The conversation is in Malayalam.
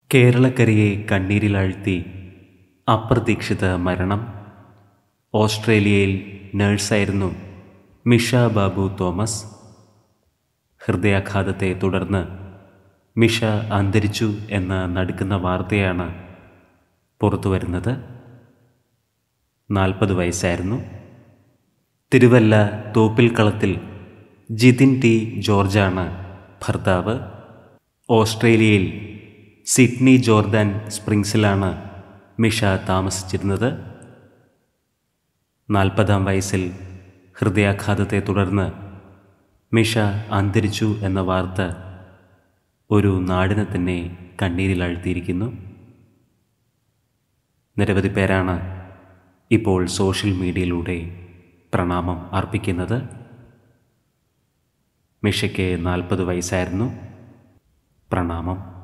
കേരളക്കരയെ കണ്ണീരിലാഴ്ത്തി അപ്രതീക്ഷിത മരണം. ഓസ്ട്രേലിയയിൽ നഴ്സായിരുന്നു മിഷ ബാബു തോമസ്. ഹൃദയാഘാതത്തെ തുടർന്ന് മിഷ അന്തരിച്ചു എന്ന നടുക്കുന്ന വാർത്തയാണ് പുറത്തുവരുന്നത്. 40 വയസ്സായിരുന്നു. തിരുവല്ല തോപ്പിൽക്കളത്തിൽ ജിതിൻ ടി ജോർജാണ് ഭർത്താവ്. ഓസ്ട്രേലിയയിൽ സിഡ്നി ജോർദാൻ സ്പ്രിങ്സിലാണ് മിഷ താമസിച്ചിരുന്നത്. 40-ാം വയസ്സിൽ ഹൃദയാഘാതത്തെ തുടർന്ന് മിഷ അന്തരിച്ചു എന്ന വാർത്ത ഒരു നാടിനെ തന്നെ കണ്ണീരിലാഴ്ത്തിയിരിക്കുന്നു. നിരവധി പേരാണ് ഇപ്പോൾ സോഷ്യൽ മീഡിയയിലൂടെ പ്രണാമം അർപ്പിക്കുന്നത്. മിഷയ്ക്ക് 40 വയസ്സായിരുന്നു. പ്രണാമം.